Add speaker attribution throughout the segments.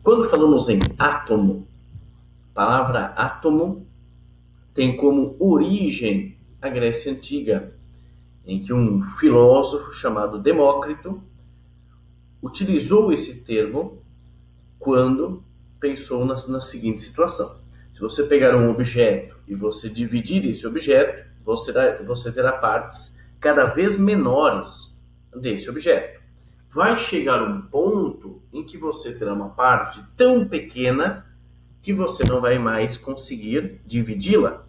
Speaker 1: Quando falamos em átomo, a palavra átomo tem como origem a Grécia Antiga, em que um filósofo chamado Demócrito utilizou esse termo quando pensou na seguinte situação. Se você pegar um objeto e você dividir esse objeto, você terá partes cada vez menores desse objeto. Vai chegar um ponto em que você terá uma parte tão pequena que você não vai mais conseguir dividi-la.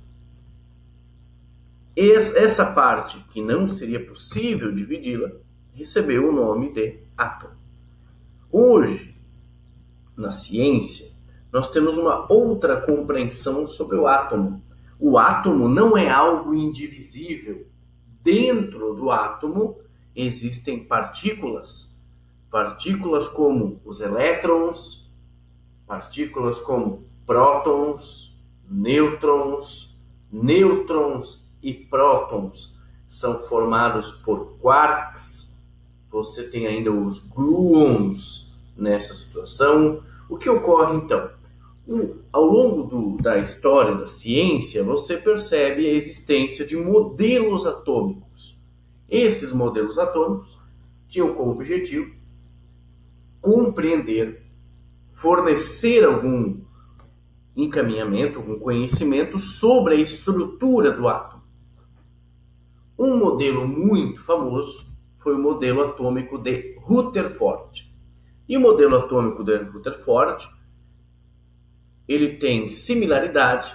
Speaker 1: Essa parte que não seria possível dividi-la recebeu o nome de átomo. Hoje, na ciência, nós temos uma outra compreensão sobre o átomo. O átomo não é algo indivisível. Dentro do átomo existem partículas como os elétrons, partículas como prótons, nêutrons e prótons são formados por quarks. Você tem ainda os gluons nessa situação. O que ocorre então? Ao longo da história da ciência, você percebe a existência de modelos atômicos. Esses modelos atômicos tinham como objetivo compreender, fornecer algum encaminhamento, algum conhecimento sobre a estrutura do átomo. Um modelo muito famoso foi o modelo atômico de Rutherford. E o modelo atômico de Rutherford, ele tem similaridade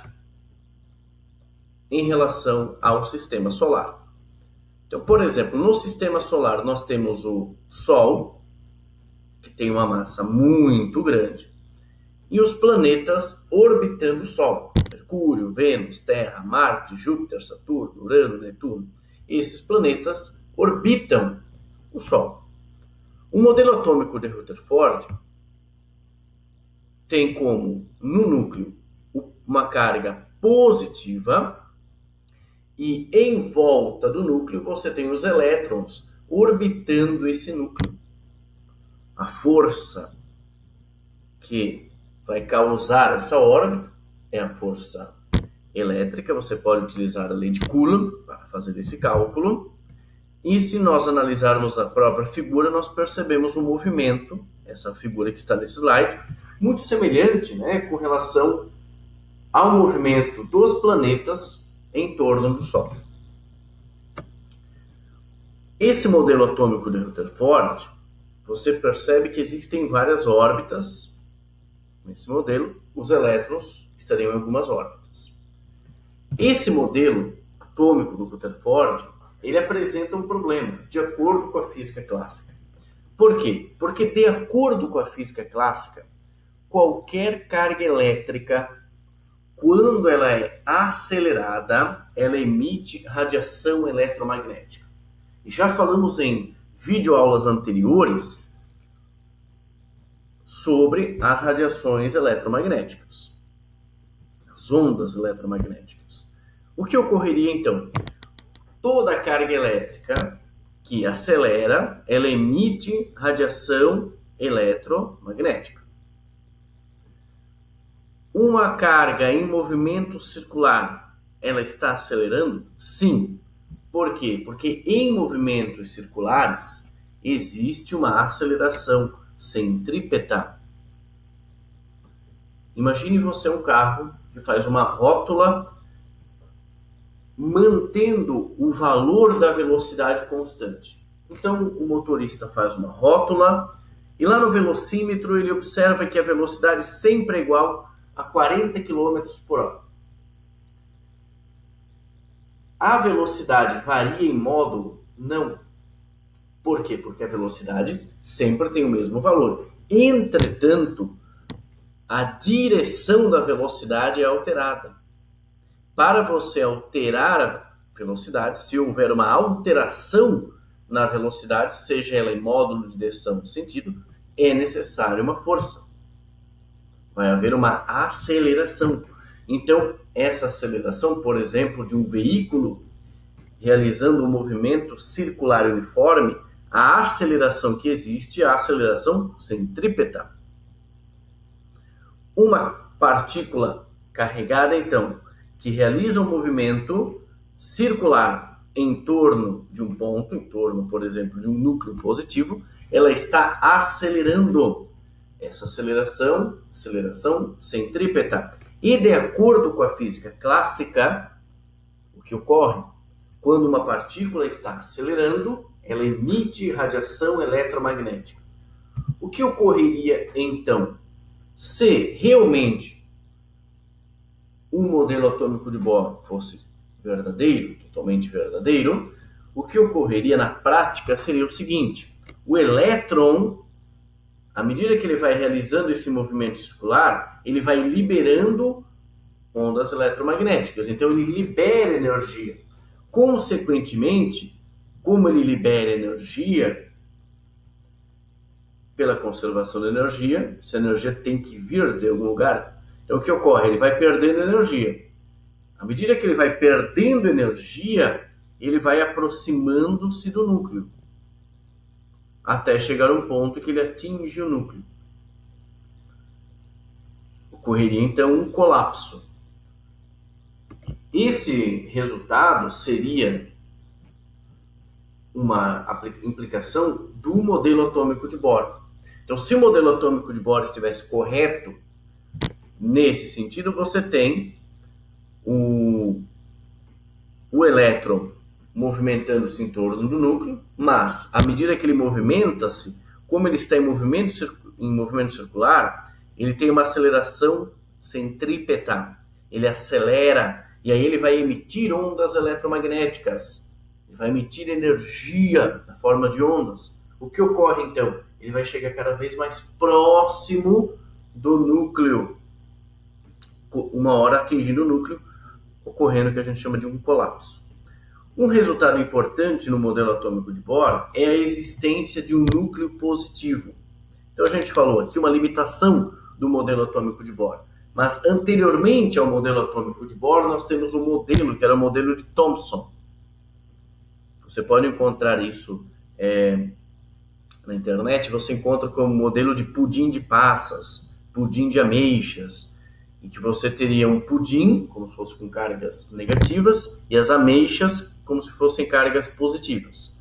Speaker 1: em relação ao sistema solar. Então, por exemplo, no sistema solar nós temos o Sol, que tem uma massa muito grande, e os planetas orbitando o Sol. Mercúrio, Vênus, Terra, Marte, Júpiter, Saturno, Urano, Netuno. Esses planetas orbitam o Sol. O modelo atômico de Rutherford tem como, no núcleo, uma carga positiva e em volta do núcleo você tem os elétrons orbitando esse núcleo. A força que vai causar essa órbita é a força elétrica. Você pode utilizar a lei de Coulomb para fazer esse cálculo. E se nós analisarmos a própria figura, nós percebemos um movimento, essa figura que está nesse slide, muito semelhante, com relação ao movimento dos planetas em torno do Sol. Esse modelo atômico de Rutherford, você percebe que existem várias órbitas. Nesse modelo, os elétrons estariam em algumas órbitas. Esse modelo atômico do Rutherford, ele apresenta um problema, de acordo com a física clássica. Por quê? Porque, de acordo com a física clássica, qualquer carga elétrica, quando ela é acelerada, ela emite radiação eletromagnética. E já falamos em videoaulas anteriores sobre as radiações eletromagnéticas, as ondas eletromagnéticas. O que ocorreria então? Toda carga elétrica que acelera, ela emite radiação eletromagnética. Uma carga em movimento circular, ela está acelerando? Sim. Por quê? Porque em movimentos circulares existe uma aceleração centrípeta. Imagine você um carro que faz uma rótula mantendo o valor da velocidade constante. Então, o motorista faz uma rótula e lá no velocímetro ele observa que a velocidade sempre é igual a 40 km por hora. A velocidade varia em módulo? Não. Por quê? Porque a velocidade sempre tem o mesmo valor. Entretanto, a direção da velocidade é alterada. Para você alterar a velocidade, se houver uma alteração na velocidade, seja ela em módulo de direção ou sentido, é necessária uma força. Vai haver uma aceleração. Então, essa aceleração, por exemplo, de um veículo realizando um movimento circular uniforme, a aceleração que existe é a aceleração centrípeta. Uma partícula carregada, então, que realiza um movimento circular em torno de um ponto, em torno, por exemplo, de um núcleo positivo, ela está acelerando. Essa aceleração centrípeta. E de acordo com a física clássica, o que ocorre? Quando uma partícula está acelerando, ela emite radiação eletromagnética. O que ocorreria, então, se realmente o modelo atômico de Bohr fosse verdadeiro, totalmente verdadeiro? O que ocorreria na prática seria o seguinte: o elétron, à medida que ele vai realizando esse movimento circular, ele vai liberando ondas eletromagnéticas. Então, ele libera energia. Consequentemente, como ele libera energia, pela conservação da energia, essa energia tem que vir de algum lugar. Então, o que ocorre? Ele vai perdendo energia. À medida que ele vai perdendo energia, ele vai aproximando-se do núcleo, até chegar a um ponto que ele atinge o núcleo. Ocorreria, então, um colapso. Esse resultado seria uma implicação do modelo atômico de Bohr. Então, se o modelo atômico de Bohr estivesse correto nesse sentido, você tem o elétron movimentando-se em torno do núcleo, mas, à medida que ele movimenta-se, como ele está em movimento circular, ele tem uma aceleração centrípeta. Ele acelera, e aí ele vai emitir ondas eletromagnéticas. Ele vai emitir energia na forma de ondas. O que ocorre, então? Ele vai chegar cada vez mais próximo do núcleo. Uma hora atingindo o núcleo, ocorrendo o que a gente chama de um colapso. Um resultado importante no modelo atômico de Bohr é a existência de um núcleo positivo. Então a gente falou aqui uma limitação do modelo atômico de Bohr. Mas anteriormente ao modelo atômico de Bohr, nós temos um modelo que era o modelo de Thomson. Você pode encontrar isso na internet, você encontra como modelo de pudim de passas, pudim de ameixas, em que você teria um pudim, como se fosse com cargas negativas, e as ameixas como se fossem cargas positivas.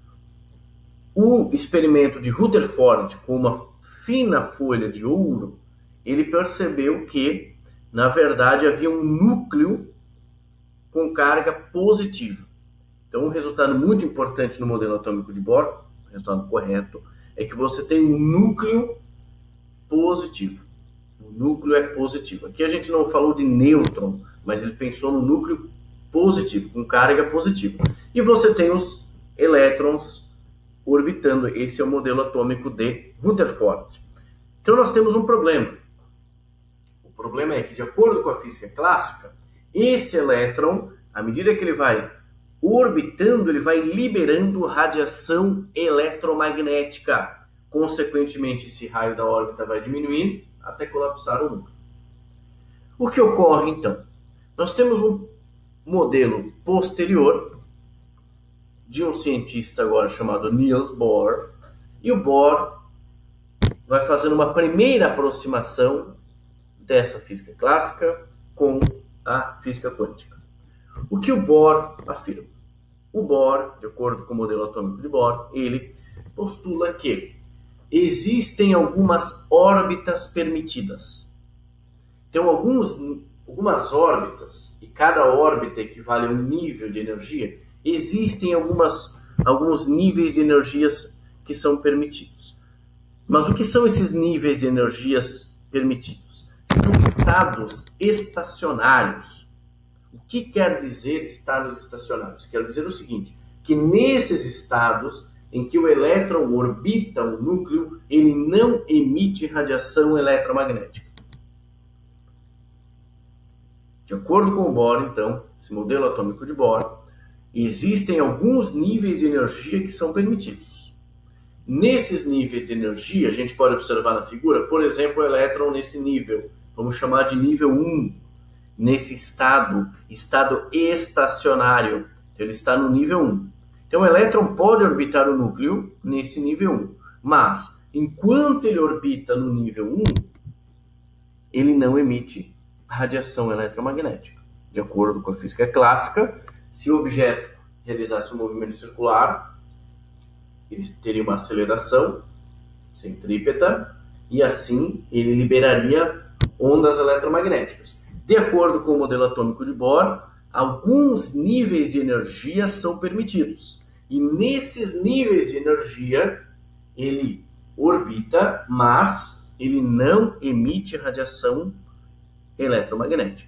Speaker 1: O experimento de Rutherford com uma fina folha de ouro, ele percebeu que, na verdade, havia um núcleo com carga positiva. Então, um resultado muito importante no modelo atômico de Bohr, o resultado correto, é que você tem um núcleo positivo. O núcleo é positivo. Aqui a gente não falou de nêutron, mas ele pensou no núcleo positivo, com carga positiva. E você tem os elétrons orbitando. Esse é o modelo atômico de Rutherford. Então nós temos um problema. O problema é que, de acordo com a física clássica, esse elétron, à medida que ele vai orbitando, ele vai liberando radiação eletromagnética. Consequentemente, esse raio da órbita vai diminuindo até colapsar o núcleo. O que ocorre, então? Nós temos um modelo posterior de um cientista agora chamado Niels Bohr, e o Bohr vai fazendo uma primeira aproximação dessa física clássica com a física quântica. O que o Bohr afirma? O Bohr, de acordo com o modelo atômico de Bohr, ele postula que existem algumas órbitas permitidas. Então, algumas órbitas, e cada órbita equivale a um nível de energia, existem alguns níveis de energias que são permitidos. Mas o que são esses níveis de energias permitidos? São estados estacionários. O que quer dizer estados estacionários? Quer dizer o seguinte, que nesses estados em que o elétron orbita o núcleo, ele não emite radiação eletromagnética. De acordo com o Bohr, então, esse modelo atômico de Bohr, existem alguns níveis de energia que são permitidos. Nesses níveis de energia, a gente pode observar na figura, por exemplo, o elétron nesse nível, vamos chamar de nível 1, nesse estado estacionário, então ele está no nível 1. Então o elétron pode orbitar o núcleo nesse nível 1, mas enquanto ele orbita no nível 1, ele não emite radiação eletromagnética. De acordo com a física clássica, se o objeto realizasse um movimento circular, ele teria uma aceleração centrípeta e assim ele liberaria ondas eletromagnéticas. De acordo com o modelo atômico de Bohr, alguns níveis de energia são permitidos. E nesses níveis de energia, ele orbita, mas ele não emite radiação eletromagnética.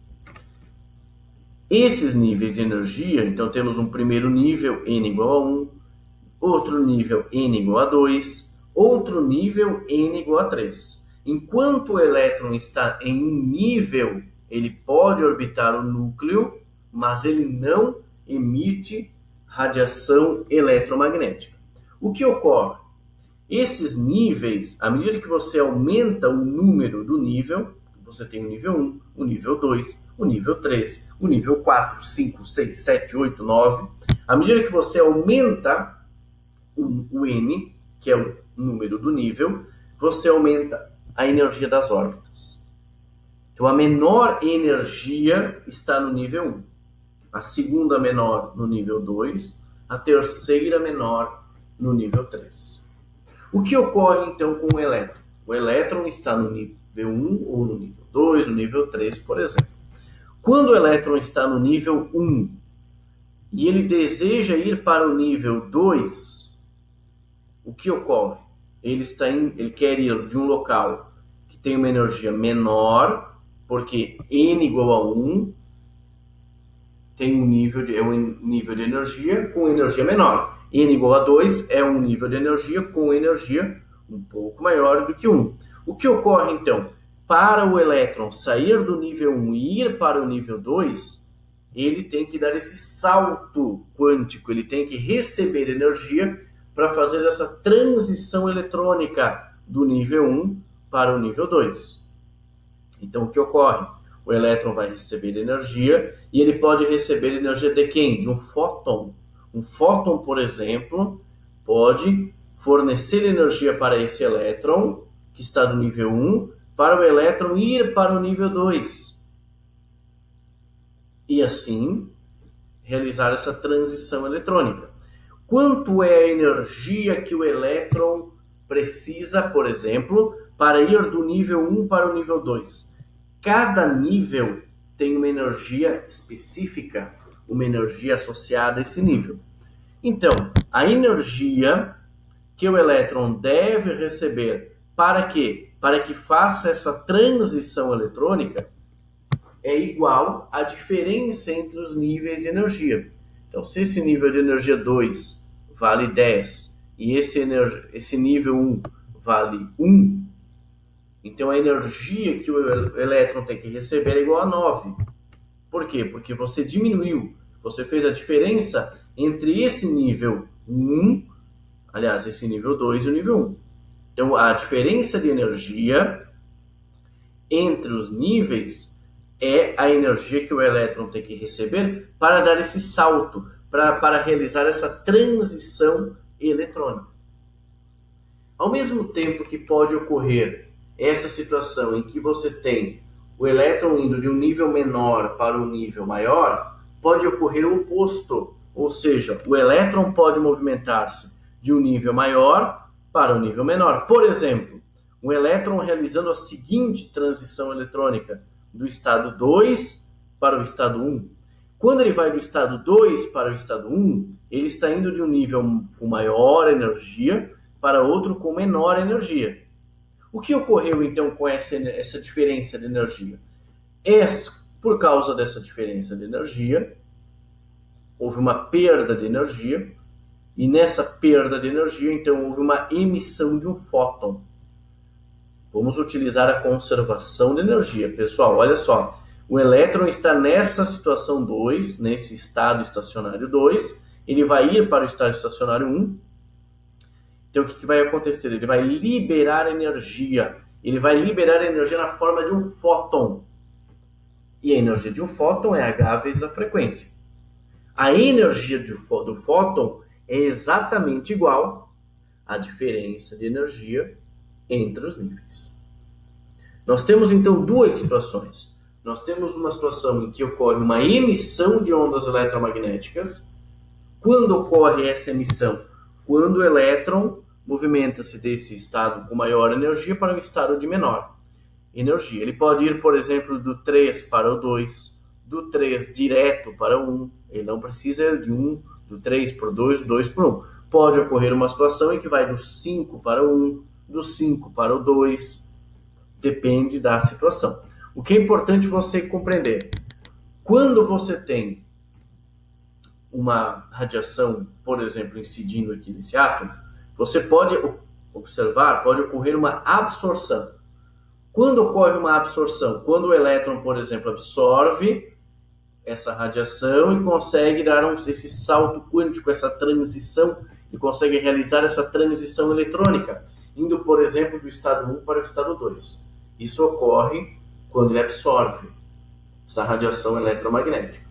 Speaker 1: Esses níveis de energia, então temos um primeiro nível, n igual a 1, outro nível, n igual a 2, outro nível, n igual a 3. Enquanto o elétron está em um nível, ele pode orbitar o núcleo, mas ele não emite radiação eletromagnética. O que ocorre? Esses níveis, à medida que você aumenta o número do nível, você tem o nível 1, o nível 2, o nível 3, o nível 4, 5, 6, 7, 8, 9. À medida que você aumenta o N, que é o número do nível, você aumenta a energia das órbitas. Então, a menor energia está no nível 1, a segunda menor no nível 2, a terceira menor no nível 3. O que ocorre, então, com o elétron? O elétron está no nível 1 ou no nível 2, no nível 3, por exemplo. Quando o elétron está no nível 1 e ele deseja ir para o nível 2, o que ocorre? Ele quer ir de um local que tem uma energia menor, porque n igual a 1 tem um nível de energia com energia menor. N igual a 2 é um nível de energia com energia um pouco maior do que 1. O que ocorre, então? Para o elétron sair do nível 1 e ir para o nível 2, ele tem que dar esse salto quântico, ele tem que receber energia para fazer essa transição eletrônica do nível 1 para o nível 2. Então, o que ocorre? O elétron vai receber energia e ele pode receber energia de quem? De um fóton. Um fóton, por exemplo, pode fornecer energia para esse elétron, que está no nível 1, para o elétron ir para o nível 2. E assim, realizar essa transição eletrônica. Quanto é a energia que o elétron precisa, por exemplo, para ir do nível 1 para o nível 2? Cada nível tem uma energia específica, uma energia associada a esse nível. Então, a energia que o elétron deve receber para quê? Para que faça essa transição eletrônica é igual à diferença entre os níveis de energia. Então, se esse nível de energia 2 vale 10 e esse nível 1 vale 1, então a energia que o elétron tem que receber é igual a 9. Por quê? Porque você diminuiu, você fez a diferença entre esse nível 1, aliás, esse nível 2 e o nível 1. Então, a diferença de energia entre os níveis é a energia que o elétron tem que receber para dar esse salto, para realizar essa transição eletrônica. Ao mesmo tempo que pode ocorrer essa situação em que você tem o elétron indo de um nível menor para um nível maior, pode ocorrer o oposto, ou seja, o elétron pode movimentar-se de um nível maior para um nível menor. Por exemplo, o elétron realizando a seguinte transição eletrônica do estado 2 para o estado 1. Quando ele vai do estado 2 para o estado 1, ele está indo de um nível com maior energia para outro com menor energia. O que ocorreu então com essa diferença de energia? Por causa dessa diferença de energia, houve uma perda de energia, e nessa perda de energia, então, houve uma emissão de um fóton. Vamos utilizar a conservação de energia. Pessoal, olha só, o elétron está nessa situação 2, nesse estado estacionário 2, ele vai ir para o estado estacionário 1. Então, o que vai acontecer? Ele vai liberar energia. Ele vai liberar energia na forma de um fóton. E a energia de um fóton é H vezes a frequência. A energia do fóton é exatamente igual à diferença de energia entre os níveis. Nós temos então duas situações. Nós temos uma situação em que ocorre uma emissão de ondas eletromagnéticas. Quando ocorre essa emissão? Quando o elétron movimenta-se desse estado com maior energia para um estado de menor energia. Ele pode ir, por exemplo, do 3 para o 2, do 3 direto para o 1. Ele não precisa ir de 1, do 3 para o 2, do 2 para o 1. Pode ocorrer uma situação em que vai do 5 para o 1, do 5 para o 2. Depende da situação. O que é importante você compreender? Quando você tem uma radiação, por exemplo, incidindo aqui nesse átomo, você pode observar, pode ocorrer uma absorção. Quando ocorre uma absorção? Quando o elétron, por exemplo, absorve essa radiação e consegue dar esse salto quântico, essa transição, e consegue realizar essa transição eletrônica, indo, por exemplo, do estado 1 para o estado 2. Isso ocorre quando ele absorve essa radiação eletromagnética.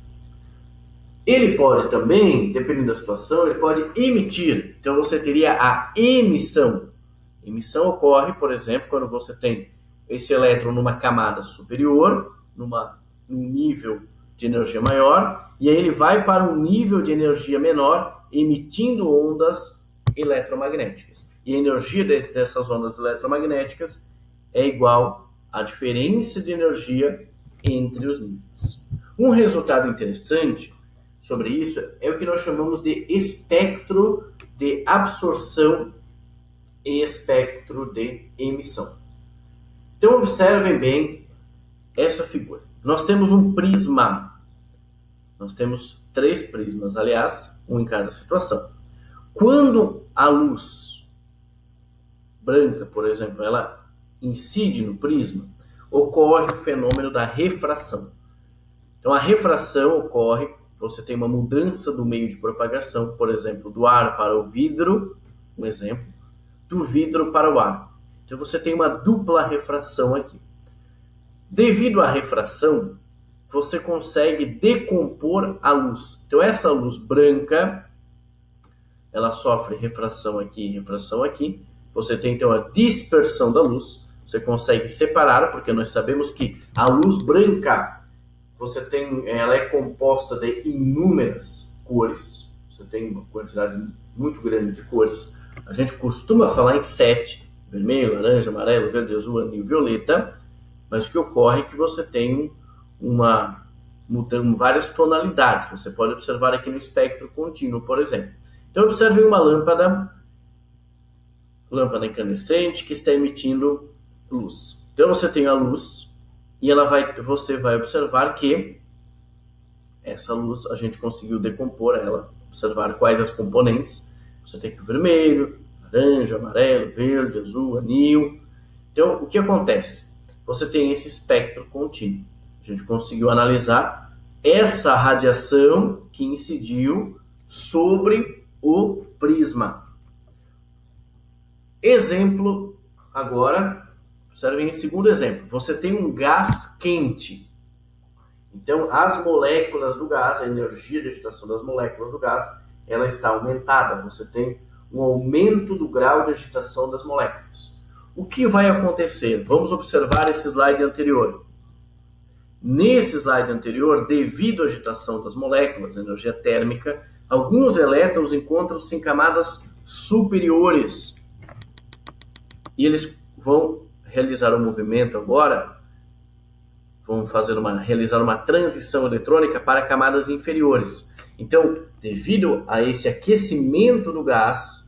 Speaker 1: Ele pode também, dependendo da situação, ele pode emitir. Então você teria a emissão. Emissão ocorre, por exemplo, quando você tem esse elétron numa camada superior, num nível de energia maior, e aí ele vai para um nível de energia menor, emitindo ondas eletromagnéticas. E a energia dessas ondas eletromagnéticas é igual à diferença de energia entre os níveis. Um resultado interessante sobre isso é o que nós chamamos de espectro de absorção e espectro de emissão. Então observem bem essa figura. Nós temos um prisma. Nós temos 3 prismas, aliás, um em cada situação. Quando a luz branca, por exemplo, ela incide no prisma, ocorre o fenômeno da refração. Então a refração ocorre, você tem uma mudança do meio de propagação, por exemplo, do ar para o vidro, um exemplo, do vidro para o ar. Então você tem uma dupla refração aqui. Devido à refração, você consegue decompor a luz. Então essa luz branca, ela sofre refração aqui e refração aqui. Você tem então a dispersão da luz. Você consegue separar, porque nós sabemos que a luz branca, ela é composta de inúmeras cores. Você tem uma quantidade muito grande de cores. A gente costuma falar em 7, vermelho, laranja, amarelo, verde, azul, anil, violeta, mas o que ocorre é que você tem várias tonalidades. Você pode observar aqui no espectro contínuo, por exemplo. Então observe uma lâmpada incandescente que está emitindo luz. Então você tem a luz e você vai observar que essa luz a gente conseguiu decompor ela, observar quais as componentes. Você tem aqui o vermelho, laranja, amarelo, verde, azul, anil. Então o que acontece? Você tem esse espectro contínuo. A gente conseguiu analisar essa radiação que incidiu sobre o prisma. Exemplo agora, observem o segundo exemplo. Você tem um gás quente. Então, as moléculas do gás, a energia de agitação das moléculas do gás, ela está aumentada. Você tem um aumento do grau de agitação das moléculas. O que vai acontecer? Vamos observar esse slide anterior. Nesse slide anterior, devido à agitação das moléculas, energia térmica, alguns elétrons encontram-se em camadas superiores. E eles vão realizar um movimento agora, realizar uma transição eletrônica para camadas inferiores. Então, devido a esse aquecimento do gás,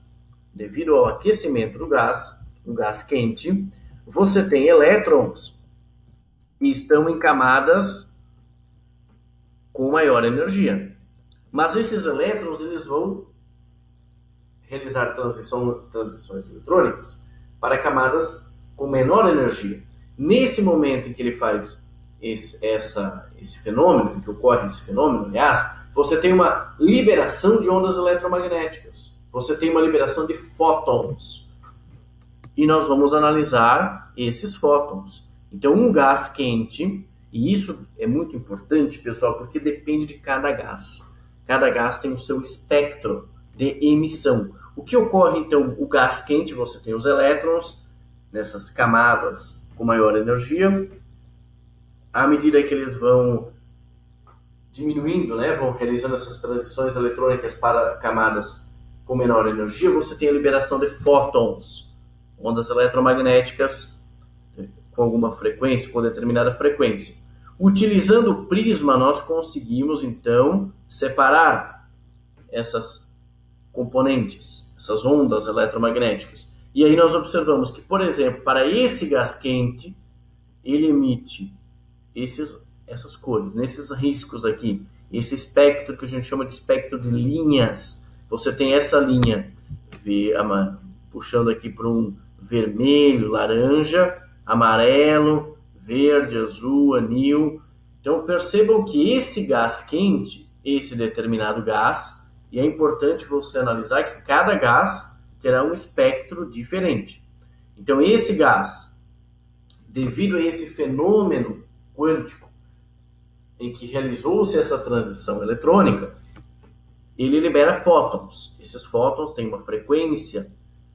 Speaker 1: um gás quente, você tem elétrons que estão em camadas com maior energia. Mas esses elétrons, eles vão realizar transições eletrônicas para camadas com menor energia. Nesse momento em que ele faz esse fenômeno, em que ocorre esse fenômeno, aliás, você tem uma liberação de ondas eletromagnéticas. Você tem uma liberação de fótons. E nós vamos analisar esses fótons. Então, um gás quente, e isso é muito importante, pessoal, porque depende de cada gás. Cada gás tem o seu espectro de emissão. O que ocorre, então, o gás quente, você tem os elétrons nessas camadas com maior energia. À medida que eles vão diminuindo, né, vão realizando essas transições eletrônicas para camadas com menor energia, você tem a liberação de fótons, ondas eletromagnéticas com alguma frequência, com determinada frequência. Utilizando o prisma, nós conseguimos, então, separar essas componentes, essas ondas eletromagnéticas. E aí nós observamos que, por exemplo, para esse gás quente, ele emite essas cores, nesses riscos aqui, esse espectro que a gente chama de espectro de linhas. Você tem essa linha puxando aqui para um vermelho, laranja, amarelo, verde, azul, anil. Então percebam que esse gás quente, esse determinado gás, e é importante você analisar que cada gás terá um espectro diferente. Então esse gás, devido a esse fenômeno quântico em que realizou-se essa transição eletrônica, ele libera fótons. Esses fótons têm uma frequência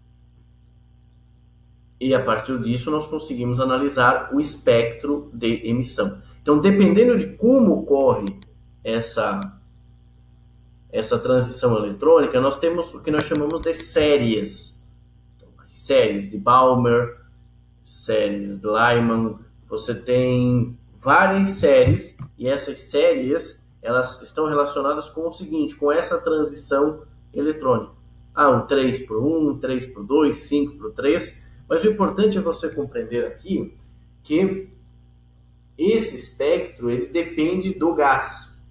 Speaker 1: e a partir disso nós conseguimos analisar o espectro de emissão. Então, dependendo de como ocorre essa transição eletrônica, nós temos o que nós chamamos de séries. Então, séries de Balmer, séries de Lyman. Você tem várias séries, e essas séries elas estão relacionadas com o seguinte, com essa transição eletrônica. Um 3 por 1, 3 por 2, 5 por 3. Mas o importante é você compreender aqui que esse espectro ele depende do gás.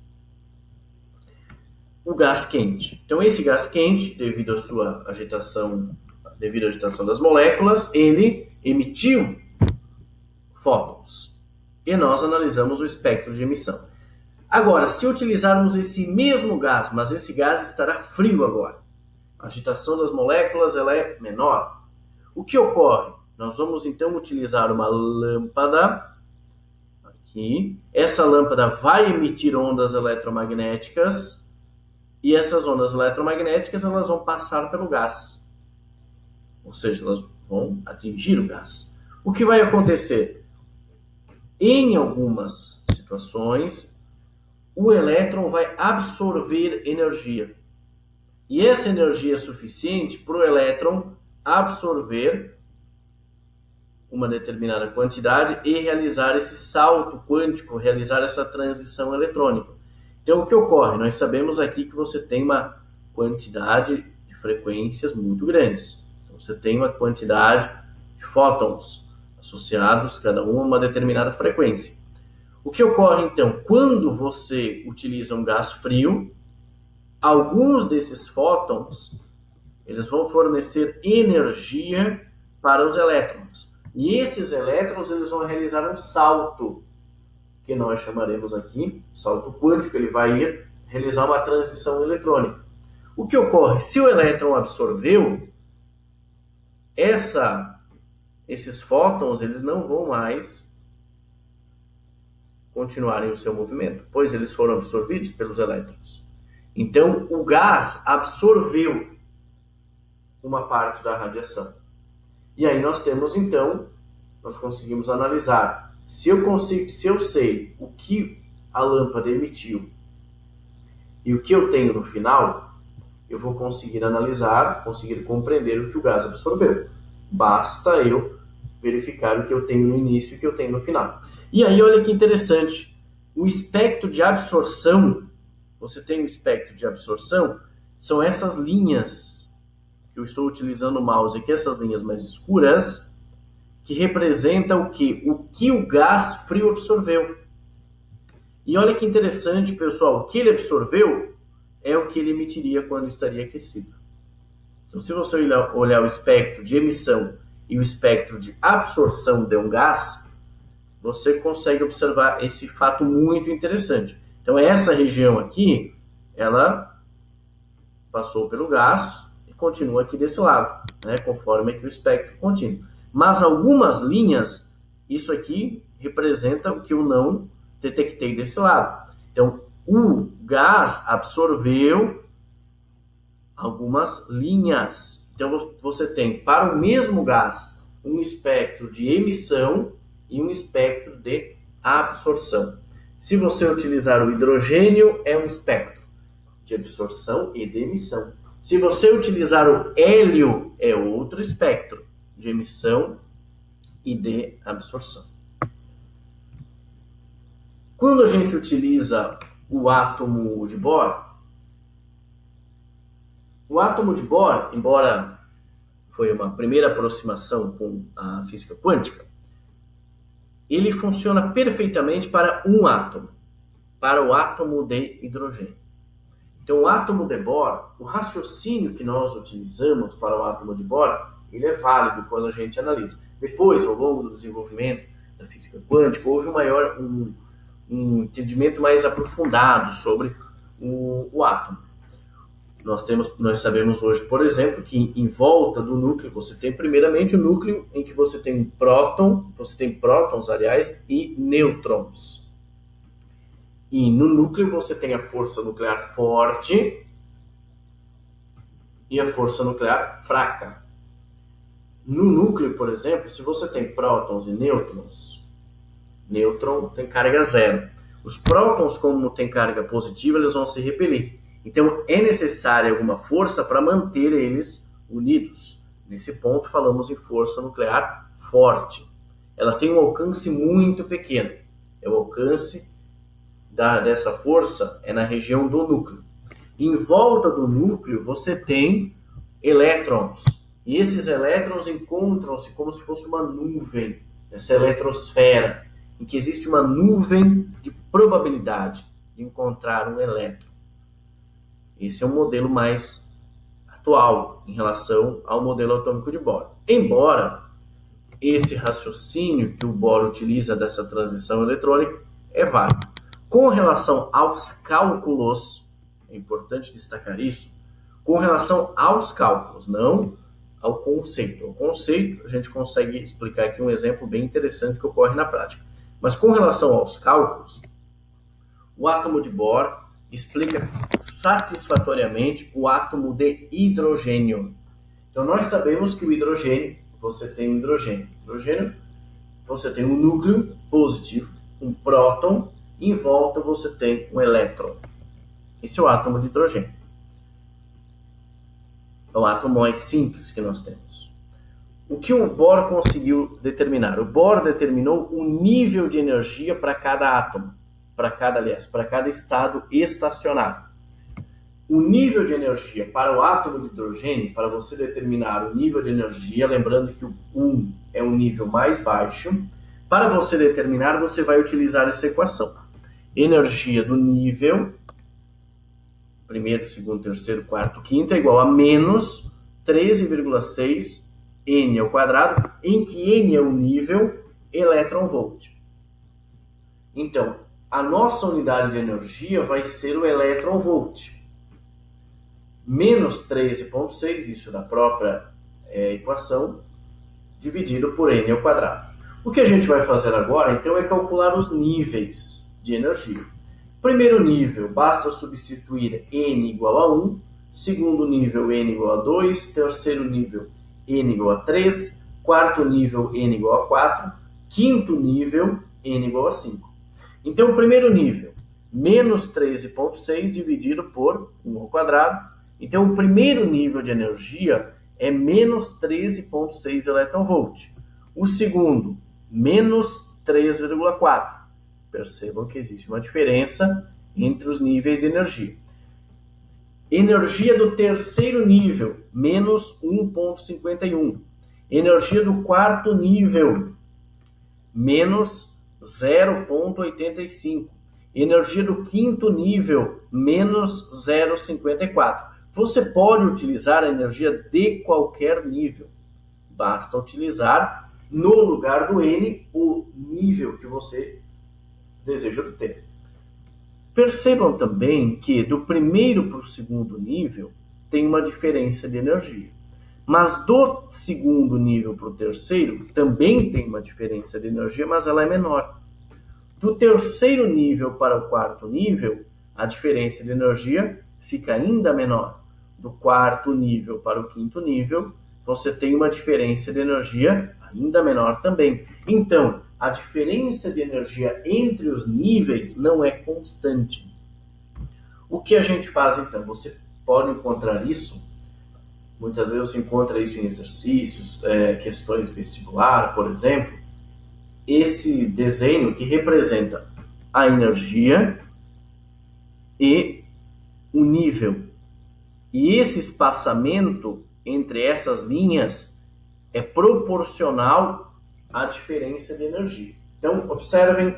Speaker 1: O gás quente. Então, esse gás quente, devido à sua agitação, devido à agitação das moléculas, ele emitiu fótons. E nós analisamos o espectro de emissão. Agora, se utilizarmos esse mesmo gás, mas esse gás estará frio agora, a agitação das moléculas ela é menor. O que ocorre? Nós vamos então utilizar uma lâmpada aqui. Essa lâmpada vai emitir ondas eletromagnéticas e essas ondas eletromagnéticas elas vão passar pelo gás. Ou seja, elas vão atingir o gás. O que vai acontecer? Em algumas situações, o elétron vai absorver energia. E essa energia é suficiente para o elétron absorver uma determinada quantidade e realizar esse salto quântico, realizar essa transição eletrônica. Então, o que ocorre? Nós sabemos aqui que você tem uma quantidade de frequências muito grandes. Então, você tem uma quantidade de fótons associados, cada um a uma determinada frequência. O que ocorre, então? Quando você utiliza um gás frio, alguns desses fótons eles vão fornecer energia para os elétrons. E esses elétrons eles vão realizar um salto, que nós chamaremos aqui, salto quântico, ele vai realizar uma transição eletrônica. O que ocorre? Se o elétron absorveu, esses fótons eles não vão mais continuarem o seu movimento, pois eles foram absorvidos pelos elétrons. Então, o gás absorveu uma parte da radiação. E aí nós temos, então, nós conseguimos analisar. Se eu sei o que a lâmpada emitiu e o que eu tenho no final, eu vou conseguir analisar, conseguir compreender o que o gás absorveu. Basta eu verificar o que eu tenho no início e o que eu tenho no final. E aí, olha que interessante, o espectro de absorção, você tem um espectro de absorção, são essas linhas que eu estou utilizando o mouse aqui, essas linhas mais escuras, que representam o quê? O que o gás frio absorveu. E olha que interessante, pessoal, o que ele absorveu é o que ele emitiria quando estaria aquecido. Então, se você olhar o espectro de emissão e o espectro de absorção de um gás, você consegue observar esse fato muito interessante. Então, essa região aqui, ela passou pelo gás e continua aqui desse lado, né, conforme aqui o espectro contínuo. Mas algumas linhas, isso aqui representa o que eu não detectei desse lado. Então, o gás absorveu algumas linhas. Então, você tem, para o mesmo gás, um espectro de emissão e um espectro de absorção. Se você utilizar o hidrogênio, é um espectro de absorção e de emissão. Se você utilizar o hélio, é outro espectro de emissão e de absorção. Quando a gente utiliza o átomo de Bohr, embora foi uma primeira aproximação com a física quântica, ele funciona perfeitamente para um átomo, para o átomo de hidrogênio. Então, o átomo de Bohr, o raciocínio que nós utilizamos para o átomo de Bohr, ele é válido quando a gente analisa. Depois, ao longo do desenvolvimento da física quântica, houve um entendimento mais aprofundado sobre o átomo. Nós sabemos hoje, por exemplo, que em volta do núcleo você tem primeiramente o núcleo em que você tem prótons, aliás, e nêutrons. E no núcleo você tem a força nuclear forte e a força nuclear fraca. No núcleo, por exemplo, se você tem prótons e nêutrons, nêutron tem carga zero. Os prótons, como tem carga positiva, eles vão se repelir. Então, é necessária alguma força para manter eles unidos. Nesse ponto, falamos em força nuclear forte. Ela tem um alcance muito pequeno. O alcance dessa força é na região do núcleo. Em volta do núcleo, você tem elétrons. E esses elétrons encontram-se como se fosse uma nuvem, essa eletrosfera, em que existe uma nuvem de probabilidade de encontrar um elétron. Esse é um modelo mais atual em relação ao modelo atômico de Bohr. Embora esse raciocínio que o Bohr utiliza dessa transição eletrônica é válido. Com relação aos cálculos, é importante destacar isso, com relação aos cálculos, não ao conceito. O conceito, a gente consegue explicar aqui um exemplo bem interessante que ocorre na prática. Mas com relação aos cálculos, o átomo de Bohr explica satisfatoriamente o átomo de hidrogênio. Então, nós sabemos que o hidrogênio, você tem um hidrogênio. Você tem um núcleo positivo, um próton, e em volta você tem um elétron. Esse é o átomo de hidrogênio. É o átomo mais simples que nós temos. O que o Bohr conseguiu determinar? O Bohr determinou o nível de energia para cada átomo, para cada estado estacionário. O nível de energia para o átomo de hidrogênio, para você determinar o nível de energia, lembrando que o 1 é um nível mais baixo, para você determinar, você vai utilizar essa equação. Energia do nível, primeiro, segundo, terceiro, quarto, quinto, é igual a menos 13,6 N ao quadrado, em que N é o nível elétron-volt. Então, a nossa unidade de energia vai ser o elétron-volt. Menos 13,6, isso da própria equação, dividido por N ao quadrado. O que a gente vai fazer agora, então, é calcular os níveis de energia. Primeiro nível, basta substituir N igual a 1. Segundo nível, N igual a 2. Terceiro nível, N igual a 3. Quarto nível, N igual a 4. Quinto nível, N igual a 5. Então, o primeiro nível, menos 13,6 dividido por 1 ao quadrado. Então, o primeiro nível de energia é menos 13,6 elétron-volt. O segundo, menos 3,4. Percebam que existe uma diferença entre os níveis de energia. Energia do terceiro nível, menos 1,51. Energia do quarto nível, menos 0,85. Energia do quinto nível, menos 0,54. Você pode utilizar a energia de qualquer nível. Basta utilizar, no lugar do N, o nível que você deseja obter. Percebam também que do primeiro para o segundo nível tem uma diferença de energia. Mas do segundo nível para o terceiro também tem uma diferença de energia, mas ela é menor. Do terceiro nível para o quarto nível, a diferença de energia fica ainda menor. Do quarto nível para o quinto nível, você tem uma diferença de energia ainda menor também. Então, a diferença de energia entre os níveis não é constante. O que a gente faz então? Você pode encontrar isso, muitas vezes você encontra isso em exercícios, questões de vestibular, por exemplo, esse desenho que representa a energia e o nível. E esse espaçamento entre essas linhas é proporcional à diferença de energia. Então, observem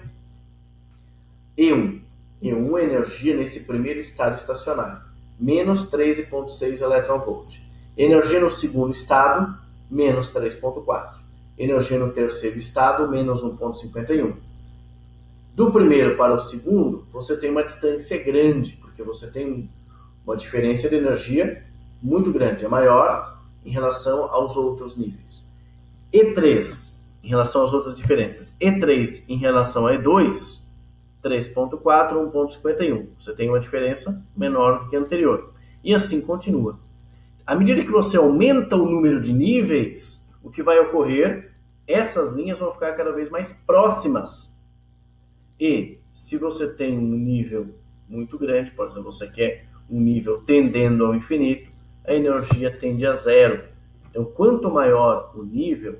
Speaker 1: E1. E1 é energia nesse primeiro estado estacionário, menos 13,6 eV. Energia no segundo estado, menos 3,4. Energia no terceiro estado, menos 1,51. Do primeiro para o segundo, você tem uma distância grande, porque você tem uma diferença de energia muito grande, é maior em relação aos outros níveis. E3, em relação às outras diferenças. E3 em relação a E2, 3,4, 1,51. Você tem uma diferença menor do que a anterior. E assim continua. À medida que você aumenta o número de níveis, o que vai ocorrer? Essas linhas vão ficar cada vez mais próximas. E se você tem um nível muito grande, por exemplo, você quer um nível tendendo ao infinito, a energia tende a zero. Então, quanto maior o nível,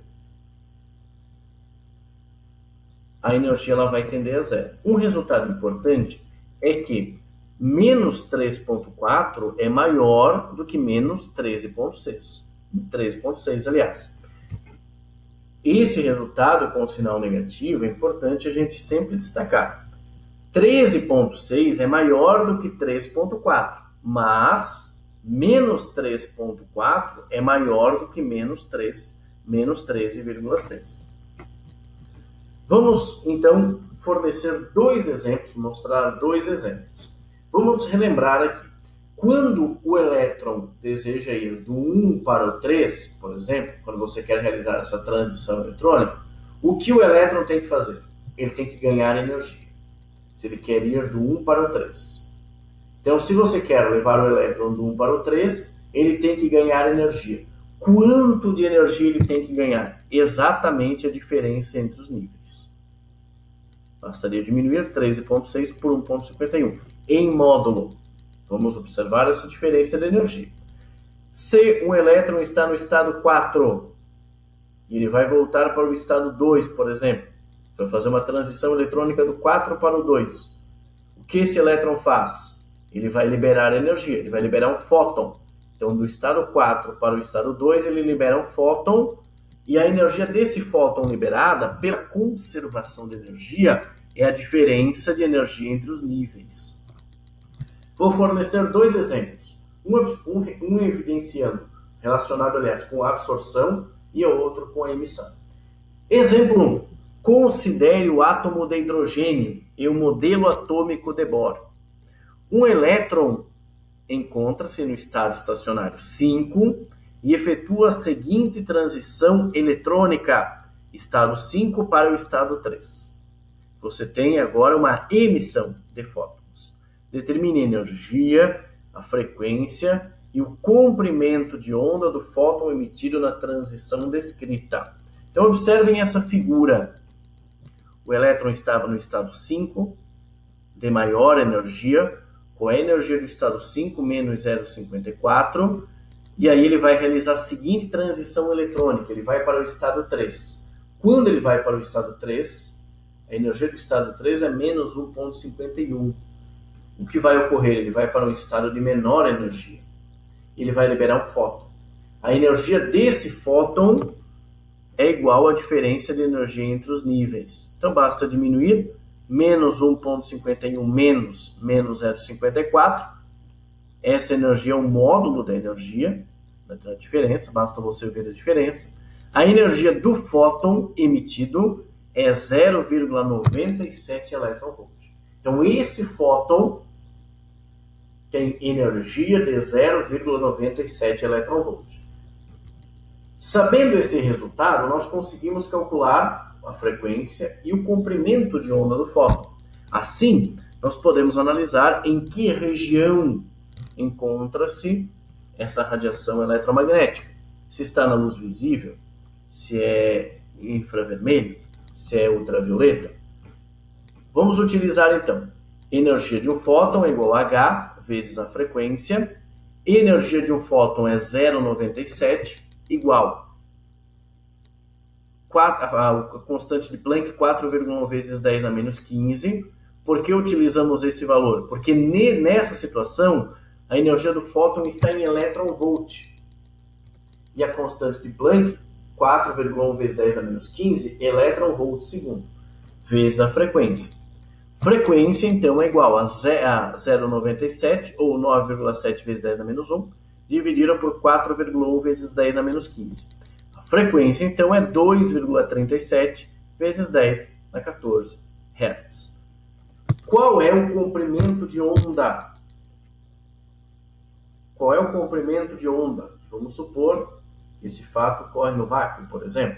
Speaker 1: a energia ela vai tender a zero. Um resultado importante é que menos 3,4 é maior do que menos 13,6. 13,6, aliás. Esse resultado com sinal negativo é importante a gente sempre destacar. 13,6 é maior do que 3,4, mas menos 3,4 é maior do que menos 13,6. Vamos, então, fornecer dois exemplos, mostrar dois exemplos. Vamos relembrar aqui. Quando o elétron deseja ir do 1 para o 3, por exemplo, quando você quer realizar essa transição eletrônica, o que o elétron tem que fazer? Ele tem que ganhar energia. Se ele quer ir do 1 para o 3. Então, se você quer levar o elétron do 1 para o 3, ele tem que ganhar energia. Quanto de energia ele tem que ganhar? Exatamente a diferença entre os níveis. Bastaria diminuir 13,6 por 1,51 em módulo. Vamos observar essa diferença de energia. Se um elétron está no estado 4 e ele vai voltar para o estado 2, por exemplo, vai fazer uma transição eletrônica do 4 para o 2. O que esse elétron faz? Ele vai liberar energia, ele vai liberar um fóton. Então, do estado 4 para o estado 2, ele libera um fóton, e a energia desse fóton liberada, pela conservação de energia, é a diferença de energia entre os níveis. Vou fornecer dois exemplos, um evidenciando, relacionado, aliás, com a absorção e o outro com a emissão. Exemplo 1. Considere o átomo de hidrogênio e o modelo atômico de Bohr. Um elétron encontra-se no estado estacionário 5 e efetua a seguinte transição eletrônica, estado 5 para o estado 3. Você tem agora uma emissão de fótons. Determine a energia, a frequência e o comprimento de onda do fóton emitido na transição descrita. Então, observem essa figura. O elétron estava no estado 5, de maior energia, com a energia do estado 5 menos 0,54, e aí ele vai realizar a seguinte transição eletrônica, ele vai para o estado 3. Quando ele vai para o estado 3, a energia do estado 3 é menos 1,51. O que vai ocorrer? Ele vai para um estado de menor energia. Ele vai liberar um fóton. A energia desse fóton é igual à diferença de energia entre os níveis. Então, basta diminuir menos 1,51 menos 0,54. Essa energia é um módulo da energia, da diferença, basta você ver a diferença. A energia do fóton emitido é 0,97 eV. Então, esse fóton tem energia de 0,97 eV. Sabendo esse resultado, nós conseguimos calcular a frequência e o comprimento de onda do fóton. Assim, nós podemos analisar em que região encontra-se essa radiação eletromagnética. Se está na luz visível, se é infravermelho, se é ultravioleta. Vamos utilizar então, energia de um fóton é igual a H vezes a frequência, energia de um fóton é 0,97 igual a constante de Planck 4,1 vezes 10 a menos 15. Por que utilizamos esse valor? Porque nessa situação a energia do fóton está em elétron-volt. E a constante de Planck, 4,1 vezes 10 a menos 15, elétron-volt segundo, vezes a frequência. Frequência, então, é igual a 0,97, ou 9,7 vezes 10 a menos 1, dividida por 4,1 vezes 10 a menos 15. A frequência, então, é 2,37 vezes 10 a 14 Hz. Qual é o comprimento de onda? Qual é o comprimento de onda? Vamos supor que esse fato ocorre no vácuo, por exemplo.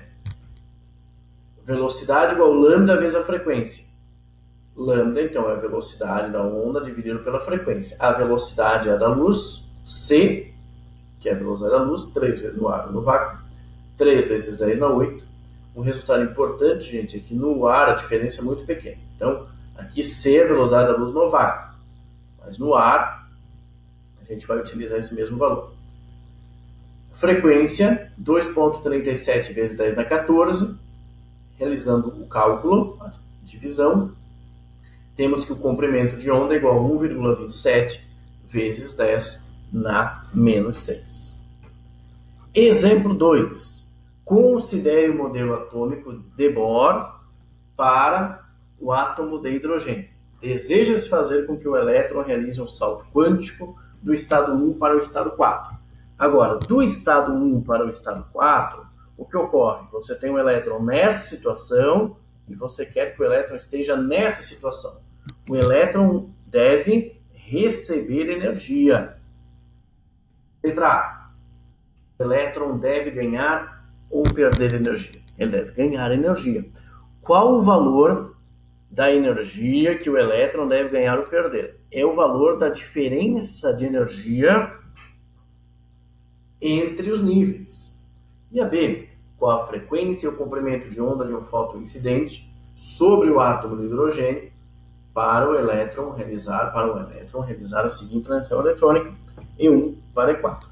Speaker 1: Velocidade igual a lambda vezes a frequência. Lambda, então, é a velocidade da onda dividido pela frequência. A velocidade é a da luz, c, que é a velocidade da luz, 3 vezes no ar no vácuo, 3 vezes 10 na 8. Um resultado importante, gente, é que no ar a diferença é muito pequena. Então, aqui c é a velocidade da luz no vácuo, mas no ar a gente vai utilizar esse mesmo valor. Frequência, 2,37 vezes 10 na 14. Realizando o cálculo, a divisão, temos que o comprimento de onda é igual a 1,27 vezes 10 na menos 6. Exemplo 2. Considere o modelo atômico de Bohr para o átomo de hidrogênio. Deseja-se fazer com que o elétron realize um salto quântico do estado 1 para o estado 4. Agora, do estado 1 para o estado 4, o que ocorre? Você tem um elétron nessa situação e você quer que o elétron esteja nessa situação. O elétron deve receber energia. Letra A. O elétron deve ganhar ou perder energia? Ele deve ganhar energia. Qual o valor da energia que o elétron deve ganhar ou perder? É o valor da diferença de energia entre os níveis. E a B, qual a frequência e o comprimento de onda de um fóton incidente sobre o átomo de hidrogênio para o elétron realizar a seguinte transição eletrônica E1 para E4.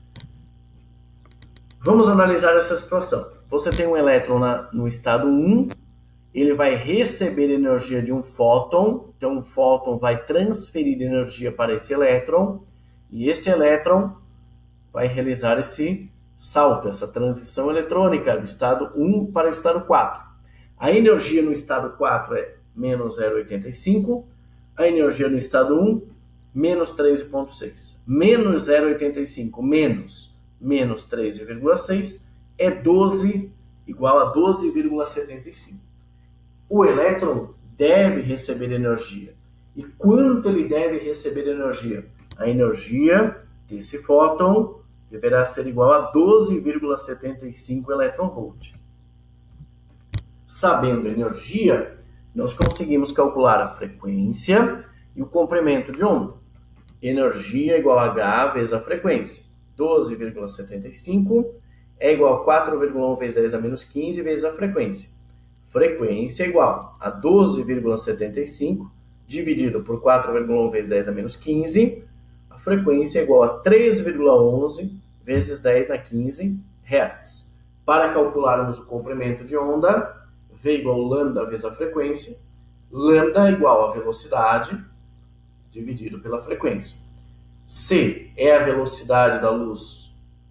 Speaker 1: Vamos analisar essa situação. Você tem um elétron no estado 1, ele vai receber energia de um fóton, então um fóton vai transferir energia para esse elétron, e esse elétron vai realizar esse salto, essa transição eletrônica do estado 1 para o estado 4. A energia no estado 4 é menos 0,85, a energia no estado 1, menos 13,6. Menos 0,85 menos 13,6 é 12, igual a 12,75. O elétron deve receber energia. E quanto ele deve receber energia? A energia desse fóton deverá ser igual a 12,75 elétron-volt. Sabendo a energia, nós conseguimos calcular a frequência e o comprimento de onda. Energia igual a H vezes a frequência. 12,75 é igual a 4,1 vezes 10 a menos 15 vezes a frequência. Frequência igual a 12,75 dividido por 4,1 vezes 10 a menos 15. A frequência é igual a 3,11 vezes 10 a 15 Hz. Para calcularmos o comprimento de onda, V igual a lambda vezes a frequência. Lambda igual a velocidade dividido pela frequência. C é a velocidade da luz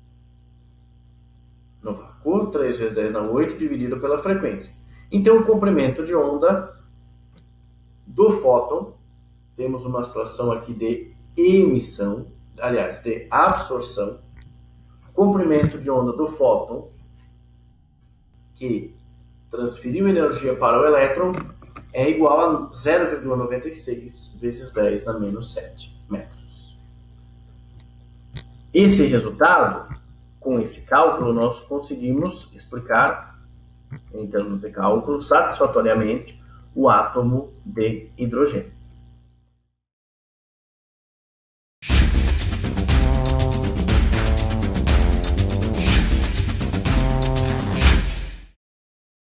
Speaker 1: no vácuo, 3 vezes 10 na 8, dividido pela frequência. Então, o comprimento de onda do fóton, temos uma situação aqui de emissão, aliás, de absorção. Comprimento de onda do fóton, que transferiu energia para o elétron, é igual a 0,96 vezes 10 na menos 7 metros. Esse resultado, com esse cálculo, nós conseguimos explicar, em termos de cálculo, satisfatoriamente, o átomo de hidrogênio.